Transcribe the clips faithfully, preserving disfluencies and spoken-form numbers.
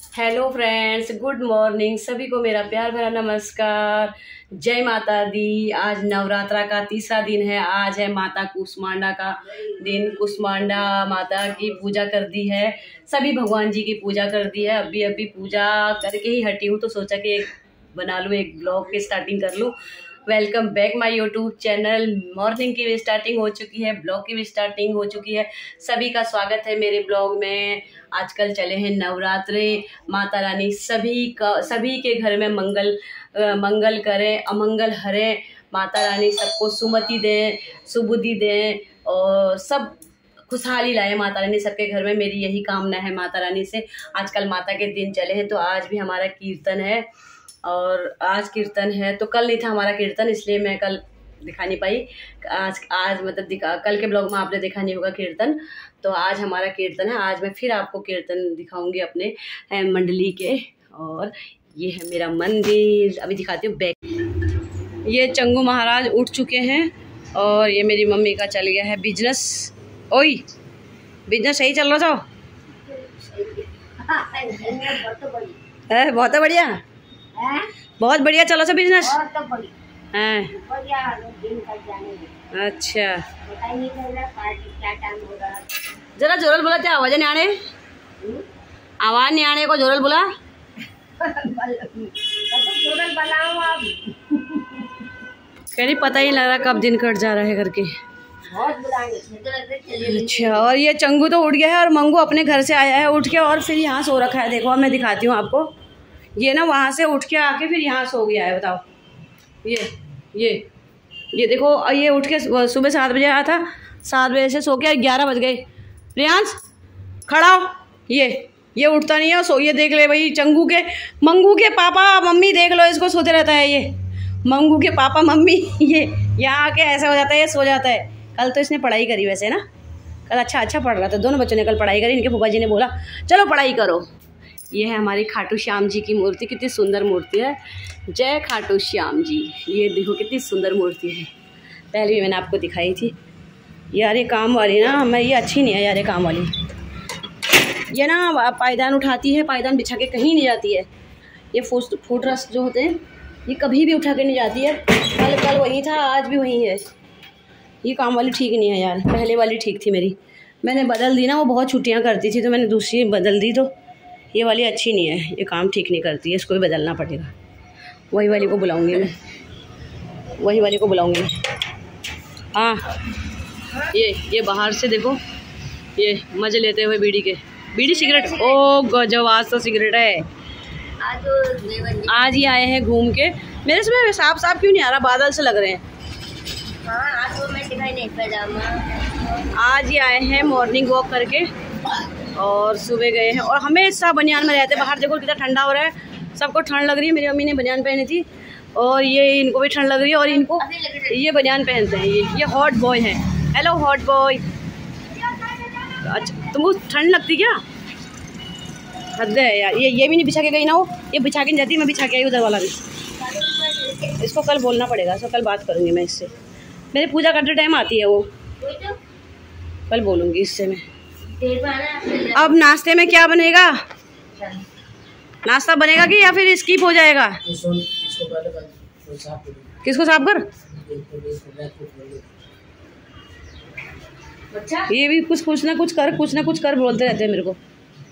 Hello friends, good morning. सभी को मेरा प्यार भरा नमस्कार। जय माता दी। आज नवरात्रा का तीसरा दिन है। आज है माता कुष्मांडा का दिन। कुष्मांडा माता की पूजा कर दी है, सभी भगवान जी की पूजा कर दी है। अभी अभी पूजा करके ही हटी हूँ तो सोचा कि एक बना लूँ, एक ब्लॉग की स्टार्टिंग कर लूँ। Welcome back my YouTube channel. Morning की भी स्टार्टिंग हो चुकी है, ब्लॉग की भी स्टार्टिंग हो चुकी है। सभी का स्वागत है मेरे ब्लॉग में। आजकल चले हैं नवरात्रे। माता रानी सभी का सभी के घर में मंगल आ, मंगल करें, अमंगल हरें। माता रानी सबको सुमति दें, सुबुद्धि दें और सब खुशहाली लाए माता रानी सबके घर में। मेरी यही कामना है माता रानी से। आजकल माता के दिन चले हैं तो आज भी हमारा कीर्तन है और आज कीर्तन है तो कल नहीं था हमारा कीर्तन, इसलिए मैं कल दिखा नहीं पाई। आज आज मतलब दिखा, कल के ब्लॉग में आपने देखा नहीं होगा कीर्तन, तो आज हमारा कीर्तन है। आज मैं फिर आपको कीर्तन दिखाऊंगी अपने मंडली के। और ये है मेरा मंदिर, अभी दिखाती हूँ बैक। ये चंगू महाराज उठ चुके हैं और ये मेरी मम्मी का चल गया है बिजनेस। ओई बिजनेस सही चल रहा जाओ है? बहुत बढ़िया, बहुत बढ़िया चलो सा बिजनेस है। अच्छा जरा जोरल बोला, क्या आवाज नहीं आने, आवाज नहीं आने को जोरल बोला। कह रही पता ही लग रहा कब दिन कट जा रहा है करके। अच्छा, और ये चंगू तो उठ गया है और मंगू अपने घर से आया है उठ के और फिर यहाँ सो रखा है। देखो मैं दिखाती हूँ आपको। ये ना वहाँ से उठ के आके फिर यहाँ सो गया है। बताओ, ये ये ये देखो, ये उठ के सुबह सात बजे आया था, सात बजे से सो के ग्यारह बज गए। रियांश खड़ा हो, ये ये उठता नहीं है सो। ये देख ले भाई, चंगू के मंगू के पापा मम्मी देख लो, इसको सोते रहता है ये मंगू के पापा मम्मी। ये यहाँ आके ऐसा हो जाता है, ये सो जाता है। कल तो इसने पढ़ाई करी वैसे ना, कल अच्छा अच्छा पढ़ रहा था। दोनों बच्चों ने कल पढ़ाई करी। इनके फूफा जी ने बोला चलो पढ़ाई करो। ये है हमारी खाटू श्याम जी की मूर्ति, कितनी सुंदर मूर्ति है। जय खाटू श्याम जी। ये देखो कितनी सुंदर मूर्ति है, पहले भी मैंने आपको दिखाई थी। यार ये काम वाली ना, मैं ये अच्छी नहीं है यार ये काम वाली। ये ना पायदान उठाती है, पायदान बिछा के कहीं नहीं जाती है। ये फूट फूट रस जो होते हैं ये कभी भी उठा के नहीं जाती है। कल कल वही था, आज भी वही है। ये काम वाली ठीक नहीं है यार, पहले वाली ठीक थी मेरी। मैंने बदल दी ना, वो बहुत छुट्टियाँ करती थी तो मैंने दूसरी बदल दी। तो ये वाली अच्छी नहीं है, ये काम ठीक नहीं करती है, इसको भी बदलना पड़ेगा। वही वाली को बुलाऊंगी मैं, वही वाली को बुलाऊंगी। हाँ ये ये बाहर से देखो, ये मज़े लेते हुए बीड़ी के, बीड़ी सिगरेट। ओ गजब, आज तो सिगरेट है। आज ही आए हैं घूम के। मेरे समय साफ साफ क्यों नहीं आ रहा, बादल से लग रहे हैं। हाँ आज वो मैं दिखाई नहीं पड़ा। आज ही आए हैं मॉर्निंग वॉक करके और सुबह गए हैं। और हमेशा बनियान में रहते, बाहर देखो कितना ठंडा हो रहा है, सबको ठंड लग रही है। मेरी मम्मी ने बनियान पहनी थी और ये इनको भी ठंड लग रही है और इनको ये बनियान पहनते हैं। ये ये हॉट बॉय है। Hello hot boy. अच्छा तुमको ठंड लगती क्या? हद है यार। ये ये भी नहीं बिछा के गई ना, वो ये बिछा के नहीं जाती, मैं बिछा के आई उधर वाला भी। इसको कल बोलना पड़ेगा, इसको कल बात करूँगी मैं इससे। मेरे पूजा करते टाइम आती है वो, कल बोलूँगी इससे मैं। अब नाश्ते में क्या बनेगा? नाश्ता बनेगा कि या फिर स्किप हो जाएगा? किसको साफ कर? ये भी कुछ कुछ ना कुछ कर, कुछ ना कुछ कर बोलते रहते हैं मेरे को।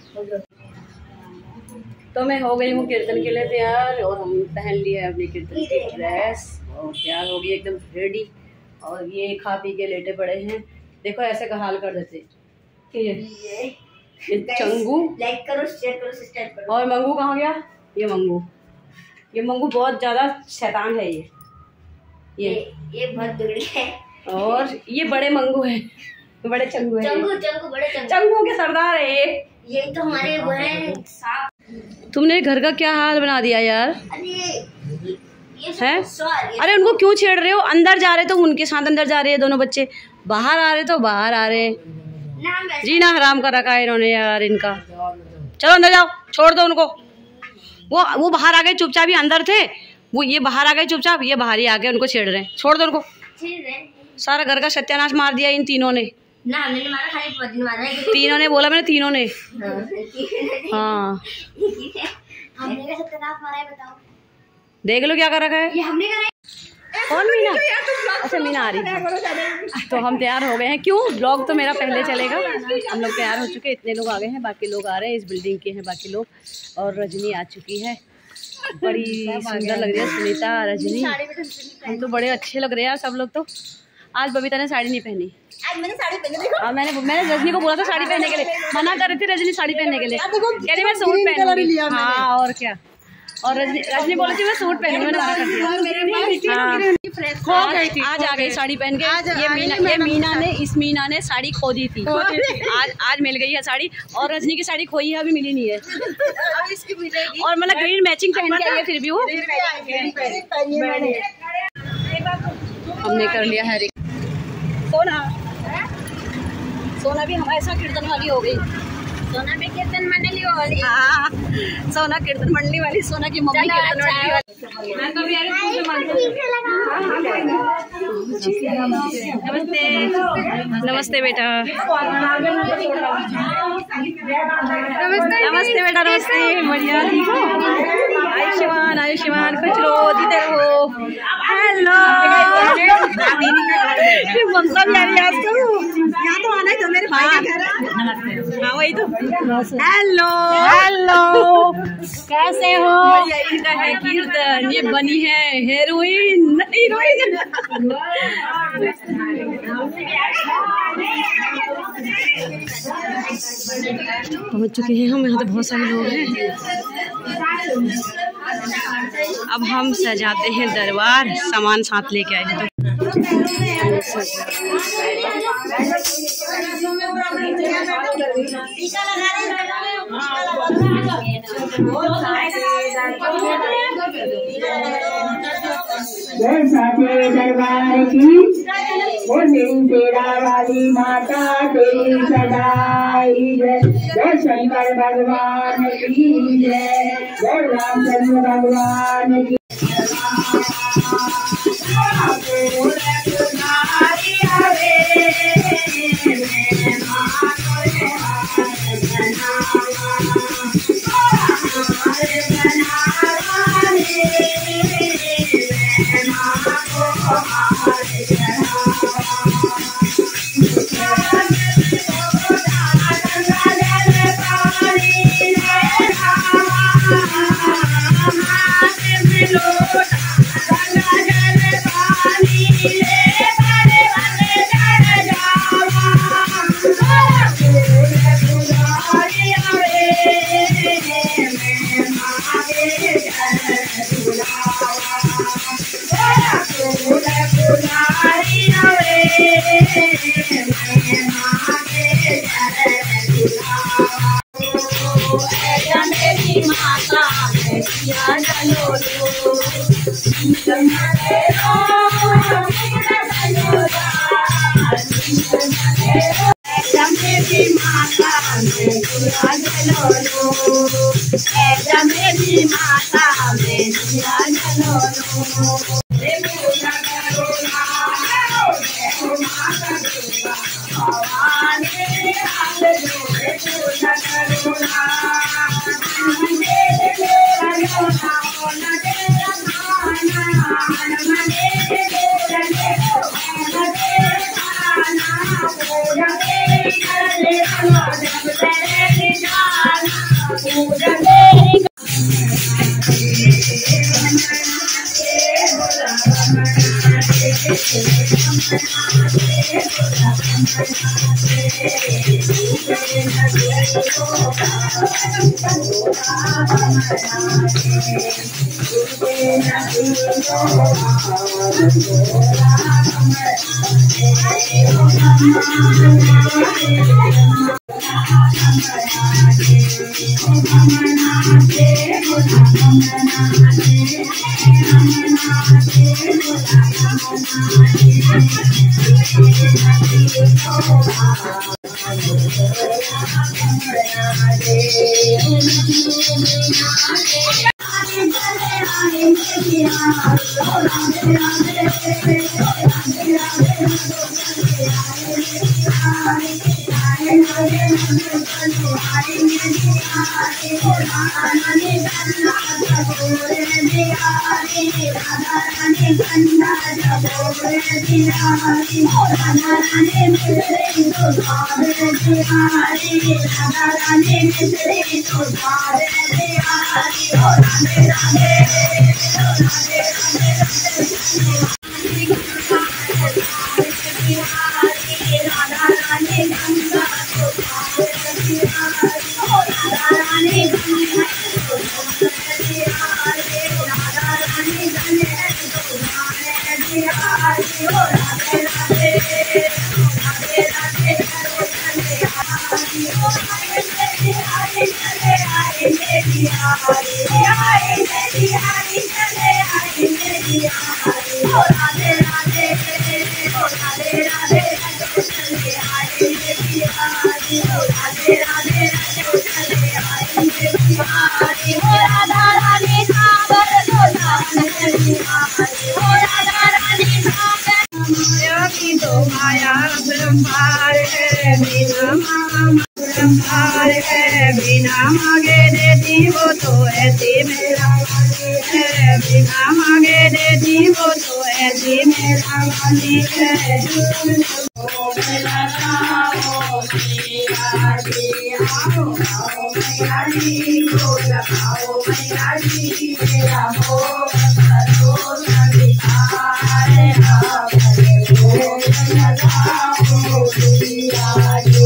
तो मैं हो गई हूँ कीर्तन के लिए तैयार और हम पहन लिया अपनी कीर्तन की ड्रेस और तैयार हो गई एकदम रेडी। और ये खा पी के लेटे पड़े हैं। देखो ऐसे का हाल कर देते। ये ये चंगू लाइक करो, शेयर करो, सब्सक्राइब करो। और मंगू कहाँ गया? ये मंगू, ये मंगू बहुत ज़्यादा शैतान है। ये ये ये बहुत बिगड़ी है। और ये बड़े मंगू है, बड़े चंगू है। चंगू चंगू बड़े चंगू, चंगू के सरदार है ये। ये तो हमारे वो हैं साफ। तुमने घर का क्या हाल बना दिया यार। अरे है? अरे उनको क्यों छेड़ रहे हो? अंदर जा रहे तो उनके साथ अंदर जा रहे हैं दोनों बच्चे, बाहर आ रहे तो बाहर आ रहे। जीना हराम कर रखा है इन्होंने यार इनका। चलो अंदर जाओ, छोड़ दो उनको। वो वो बाहर आ गए चुपचाप, ही अंदर थे वो, ये बाहर आ गए चुपचाप, ये बाहर ही आ गए, उनको छेड़ रहे हैं। छोड़ दो उनको। सारा घर का सत्यानाश मार दिया इन तीनों ने। ना हमने नहीं मारा, खाली पति ने मारा है। तीनों ने बोला, मैंने तीनों ने। हाँ हमने कैसे तनाव मारा है बताओ। देख लो क्या कर रखा है। ये हमने करा है। कौन मीना? अच्छा मीना आ रही है। तो हम तैयार हो गए हैं। क्यों? ब्लॉग तो मेरा पहले चलेगा। हम लोग तैयार हो चुके हैं, इतने लोग आ गए हैं, बाकी लोग आ रहे हैं, इस बिल्डिंग के हैं बाकी लोग। और रजनी आ चुकी है, बड़ी सुंदर लग रही है सुनीता, रजनी। हम तो बड़े अच्छे लग रहे हैं सब लोग। तो आज बबीता ने साड़ी नहीं पहनी। आज मैंने साड़ी पहनी देखो। हाँ मैंने मैंने रजनी को बोला था साड़ी पहनने के लिए, मना कर रही थी रजनी साड़ी पहनने के लिए। कह रही मैं सूट पहनूंगी। हाँ और क्या। और रजनी रजनी बोली थी मैं सूट पहनूंगी, मैंने मना कर दिया। हाँ आज, आज आ गई साड़ी पहन के। ये मीना ये मीना ने इस मीना ने साड़ी खो दी थी, आज आज मिल गई है साड़ी। और रजनी की साड़ी खोई है, अभी मिली नहीं है। और मतलब ग्रीन मैचिंग पहन के आई है, फिर भी वो हमने कर लिया है। सोना सोना भी हमारे साथ कीर्तन वाली हो गई। सोना में कीर्तन मंडली वाली। हाँ सोना कीर्तन मंडली वाली, सोना की मम्मी कीर्तन मंडली वाली। नमस्ते नमस्ते बेटा। नमस्ते बेटा, नमस्ते। बढ़िया ठीक हो? आयुष्मान आयुष्मान खुश रहो, जीते रहो। हेलो ममता भी आ रही है आज तो। यहाँ तो आना है तो मेरे भाई का घर है। हाँ वही तो। हेलो हेलो कैसे हो? इनका है कीर्तन, ये बनी है हेरोइन हीरोइन। पहुंच चुके हैं हम, यहाँ तो बहुत सारे लोग हैं। अब हम सजाते हैं दरबार, सामान साथ लेके आए हैं। दरबार की वो मेरी तेरा वाली माता तेरी सदाई जय। जय शंकर भगवान की जय, जय रामचंद्र भगवान की। बिना मांगे देती वो तो ऐसी मेरा वाली है, बिना मांगे देती वो तो ऐसी मेरा वाली है। ओ मेरा आओ मैया जी, आओ आओ मैया जी, को लगाओ मैया जी, मेरा हो करो संविधान आप को लगाओ मैया जी।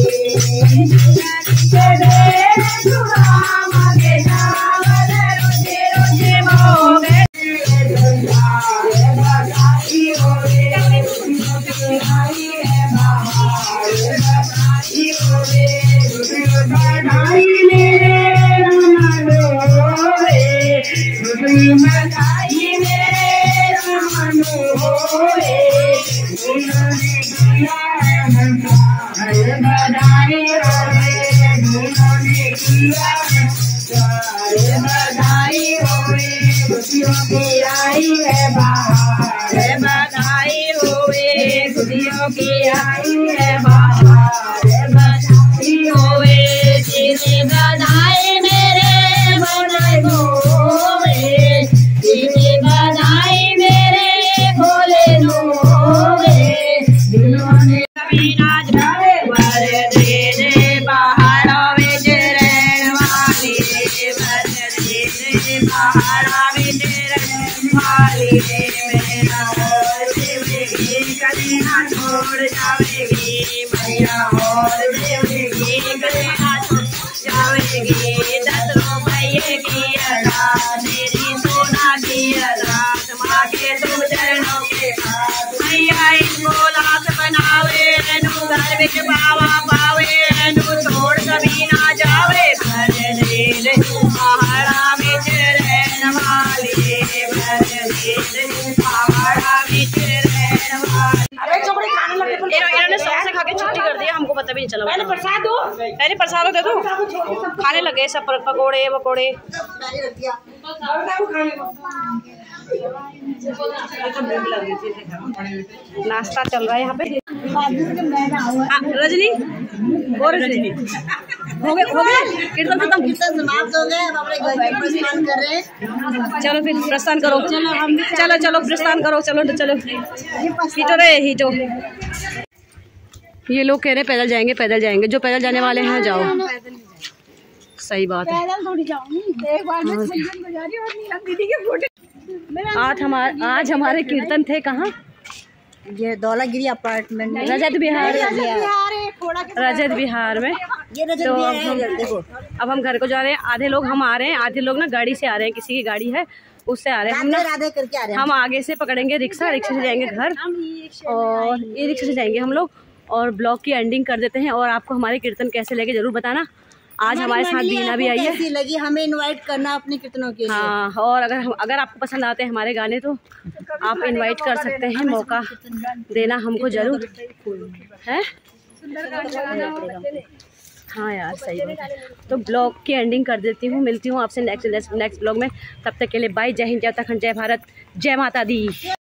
छोड़ जावेगी मैया और देवगी गलेना छोड़ जावेगी। दस रुपये की अदा मेरी सोना की अदा माँ के तुम चरणों के पास मैया इनको लाख बनावे नू घर में बावा पावे नू छोड़ कभी ना जावे भर दिल पहाड़ा में रहन वाली भर दिल पहाड़ा में रहन वाली। इन्होंने सौ से खा के छुट्टी कर दी, हमको पता भी नहीं चला। पहले प्रसाद दो, पहले प्रसाद दे दो। खाने लगे सब पकोड़े वकोड़े। नाश्ता चल रहा है यहाँ पे। रजनी और रजनी हो गए हो गए कीर्तन खत्म, कीर्तन समाप्त हो गए। अब अपने घर के प्रस्थान कर रहे हैं। चलो फिर प्रस्थान करो। चलो हम चलो चलो प्रस्थान करो। चलो चलो हीटो रे हीटो। ये लोग कह रहे हैं पैदल जाएंगे पैदल जाएंगे। जो पैदल जाने वाले हैं जाओ। सही बात है। आज हमारे आज हमारे कीर्तन थे कहाँ? ये धौलागिरी अपार्टमेंट में, रजत बिहार रजत बिहार में। ये रजत तो बिहार अब हम देखो, अब हम घर को जा रहे हैं। आधे लोग हम आ रहे हैं, आधे लोग ना गाड़ी से आ रहे हैं। किसी की गाड़ी है उससे आ रहे हैं। हम ना राधे करके आ रहे हैं। हम आगे से पकड़ेंगे रिक्शा, रिक्शा से जाएंगे घर और ई रिक्शा से जाएंगे हम लोग। और ब्लॉग की एंडिंग कर देते हैं। और आपको हमारे कीर्तन कैसे लगे जरूर बताना। आज हमारे साथ बीना भी आई है। कैसी लगी हमें इनवाइट करना अपने कीर्तनों के लिए। हाँ, और अगर हम अगर आपको पसंद आते हैं हमारे गाने तो आप इनवाइट कर सकते हैं। मौका देना हमको जरूर है। हाँ यार सही बात है। तो ब्लॉग की एंडिंग कर देती हूँ। मिलती हूँ आपसे नेक्स्ट नेक्स्ट नेक्स्ट ब्लॉग में। तब तक के लिए बाय। जय हिंद, जय उत्तराखंड, जय भारत, जय माता दी।